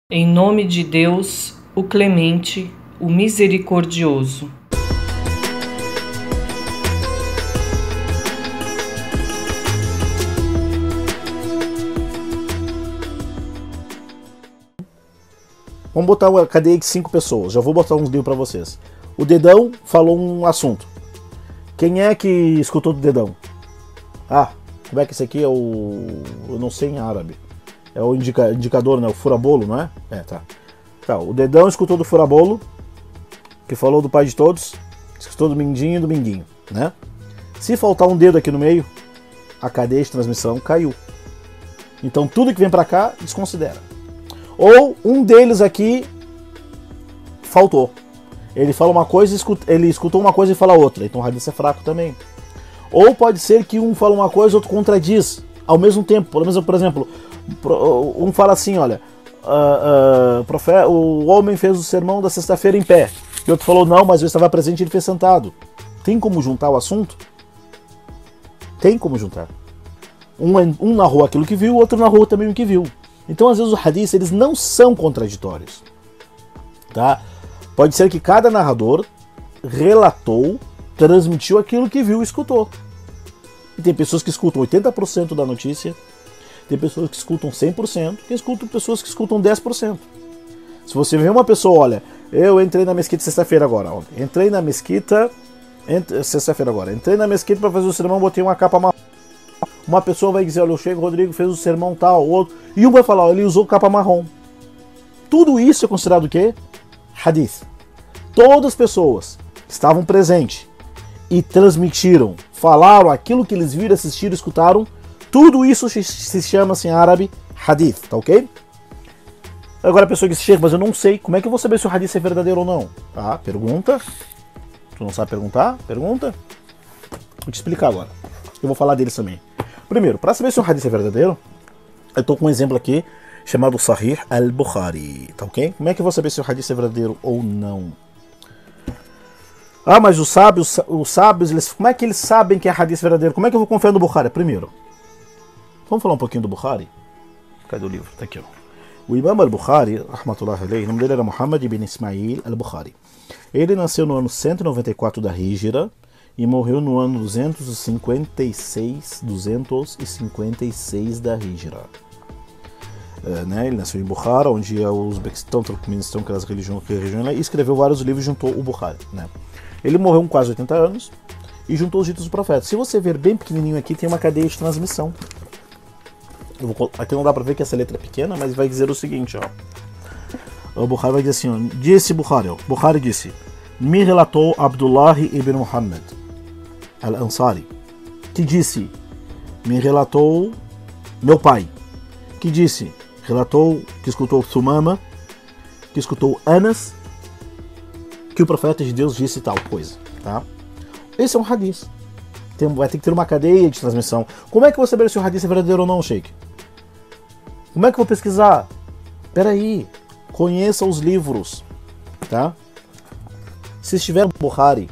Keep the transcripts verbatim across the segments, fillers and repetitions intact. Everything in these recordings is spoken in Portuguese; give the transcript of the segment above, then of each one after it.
Em nome de Deus, o clemente, o misericordioso. Vamos botar uma cadeia de cinco pessoas. Já vou botar uns livros para vocês. O Dedão falou um assunto. Quem é que escutou do Dedão? Ah, como é que esse aqui é o... Eu não sei em árabe. É o indica... indicador, né? O furabolo, não é? É, tá. Tá, o Dedão escutou do furabolo, que falou do pai de todos, escutou do Mindinho e do Minguinho, né? Se faltar um dedo aqui no meio, a cadeia de transmissão caiu. Então tudo que vem para cá, desconsidera. Ou um deles aqui faltou. Ele fala uma coisa, ele escutou uma coisa e fala outra. Então o hadith é fraco também. Ou pode ser que um fala uma coisa e outro contradiz ao mesmo tempo. Por exemplo, um fala assim, olha, uh, uh, profe, o homem fez o sermão da sexta-feira em pé. E outro falou, não, mas eu estava presente e ele fez sentado. Tem como juntar o assunto? Tem como juntar. Um, um narrou aquilo que viu, o outro narrou também o que viu. Então, às vezes, os hadiths, eles não são contraditórios. Tá? Pode ser que cada narrador relatou, transmitiu aquilo que viu e escutou. E tem pessoas que escutam oitenta por cento da notícia, tem pessoas que escutam cem por cento, tem pessoas que escutam dez por cento. Se você vê uma pessoa, olha, eu entrei na mesquita sexta-feira agora, ó, entrei na mesquita, ent... sexta-feira agora, entrei na mesquita para fazer o sermão, botei uma capa marrom. Uma pessoa vai dizer, olha, o Sheikh Rodrigo fez o sermão tal, o outro, e um vai falar, ele usou capa marrom. Tudo isso é considerado o quê? Hadith. Todas as pessoas que estavam presentes e transmitiram, falaram aquilo que eles viram, assistiram, escutaram, tudo isso se chama-se em árabe hadith, tá ok? Agora a pessoa diz, Sheikh, mas eu não sei, como é que eu vou saber se o hadith é verdadeiro ou não? Ah, pergunta. Tu não sabe perguntar? Pergunta. Vou te explicar agora. Eu vou falar deles também. Primeiro, para saber se um hadith é verdadeiro, eu estou com um exemplo aqui chamado Sahih al-Bukhari, tá ok? Como é que eu vou saber se o hadith é verdadeiro ou não? Ah, mas os sábios, os sábios, eles, como é que eles sabem que é hadith verdadeiro? Como é que eu vou confiar no Bukhari? Primeiro, vamos falar um pouquinho do Bukhari? Cadê o livro? Tá aqui, ó. O Imam al-Bukhari, rahmatullah alayhi, o nome dele era Muhammad ibn Ismail al-Bukhari. Ele nasceu no ano cento e noventa e quatro da Hijra, e morreu no ano duzentos e cinquenta e seis, duzentos e cinquenta e seis da Hijra. É, né? Ele nasceu em Bukhara, onde é o Uzbequistão, Turkmenistão, aquelas regiões, regiões, e escreveu vários livros e juntou o Bukhari. Né? Ele morreu com quase oitenta anos e juntou os ditos do profeta. Se você ver bem pequenininho aqui, tem uma cadeia de transmissão. Eu vou, aqui não dá para ver que essa letra é pequena, mas vai dizer o seguinte, ó. O Bukhari vai dizer assim, ó, disse Bukhari, ó, Bukhari disse, me relatou Abdullah ibn Muhammad al-Ansari, que disse, me relatou meu pai, que disse, relatou, que escutou Thumama, que escutou Anas, que o profeta de Deus disse tal coisa, tá? Esse é um hadith. Tem, vai ter que ter uma cadeia de transmissão. Como é que eu vou saber se o hadith é verdadeiro ou não, Sheikh? Como é que eu vou pesquisar? Peraí, conheça os livros, tá? Se estiver no Bukhari,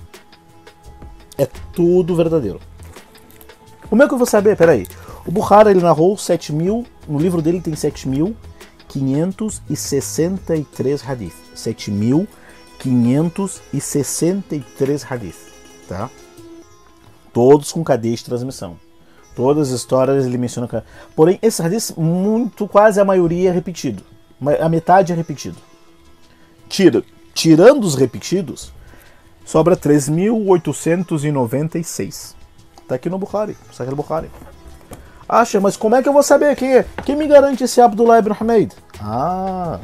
é tudo verdadeiro. Como é que eu vou saber? Peraí. O Bukhari, ele narrou sete mil, no livro dele tem sete mil quinhentos e sessenta e três hadith. sete mil quinhentos e sessenta e três hadith, tá? Todos com cadeia de transmissão. Todas as histórias ele menciona. Porém, esse hadith, muito, quase a maioria é repetido. A metade é repetido. Tira, tirando os repetidos, sobra três mil oitocentos e noventa e seis. Tá aqui no Bukhari, Sahih Bukhari. Acha, mas como é que eu vou saber quem é? Quem me garante esse Abdullah ibn Hamid? Ah,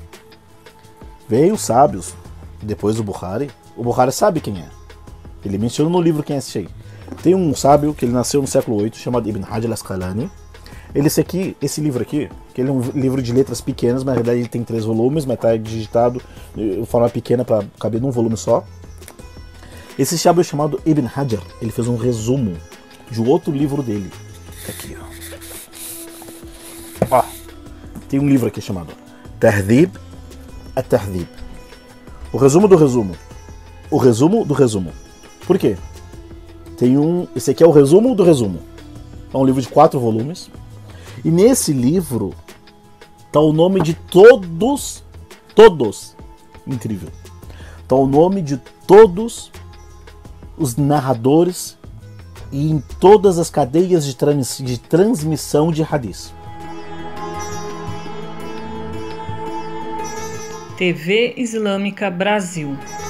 veio os sábios depois do Bukhari. O Bukhari sabe quem é. Ele menciona no livro quem é esse sheikh. Tem um sábio que ele nasceu no século oito, chamado Ibn Hajar al-Asqalani. Ele, esse aqui, esse livro aqui, que ele é um livro de letras pequenas, mas na verdade ele tem três volumes, mas está digitado de forma pequena para caber num volume só. Esse sábio chamado Ibn Hajar, ele fez um resumo de um outro livro dele. Aqui, ó. Ó, tem um livro aqui chamado Tahdhib at-Tahdhib. O resumo do resumo. O resumo do resumo. Por quê? Tem um, esse aqui é o resumo do resumo. É um livro de quatro volumes. E nesse livro Tá o nome de todos, todos, incrível. Tá o nome de todos os narradores e em todas as cadeias de, trans, de transmissão de hadith. T V Islâmica Brasil.